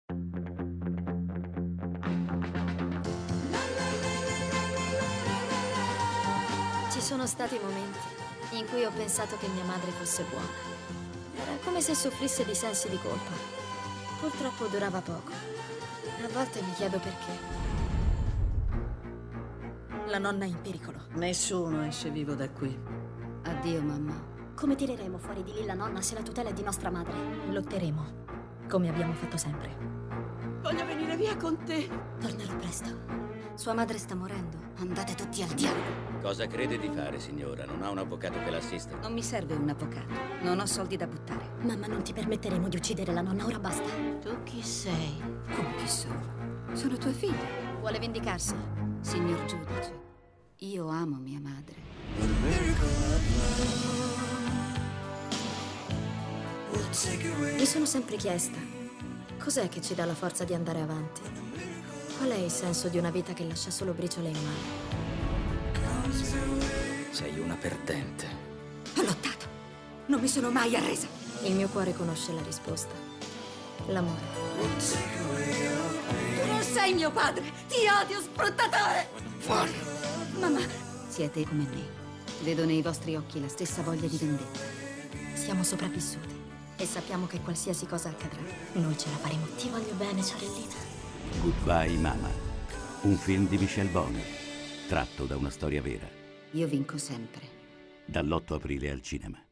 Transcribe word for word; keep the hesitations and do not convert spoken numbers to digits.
Ci sono stati momenti in cui ho pensato che mia madre fosse buona. Era come se soffrisse di sensi di colpa. Purtroppo durava poco. A volte mi chiedo perché. La nonna è in pericolo. Nessuno esce vivo da qui. Addio, mamma. Come tireremo fuori di lì la nonna se la tutela è di nostra madre? Lotteremo, come abbiamo fatto sempre. Voglio venire via con te. Tornerò presto. Sua madre sta morendo. Andate tutti al diavolo. Cosa crede di fare, signora? Non ha un avvocato che l'assista? Non mi serve un avvocato. Non ho soldi da buttare. Mamma, non ti permetteremo di uccidere la nonna, ora basta. Tu chi sei? Come chi sono? Sono tua figlia. Vuole vendicarsi? Signor giudice, io amo mia madre. Mi sono sempre chiesta, cos'è che ci dà la forza di andare avanti? Qual è il senso di una vita che lascia solo briciole in mano? Sei una perdente. Ho lottato. Non mi sono mai arresa. Il mio cuore conosce la risposta. L'amore. Tu non sei mio padre. Ti odio, sfruttatore. Fuori! Mamma, siete come me. Vedo nei vostri occhi la stessa voglia di vendetta. Siamo sopravvissute e sappiamo che qualsiasi cosa accadrà, noi ce la faremo. Ti voglio bene, sorellina. Goodbye Mama, un film di Michel Boni, tratto da una storia vera. Io vinco sempre. Dall'otto aprile al cinema.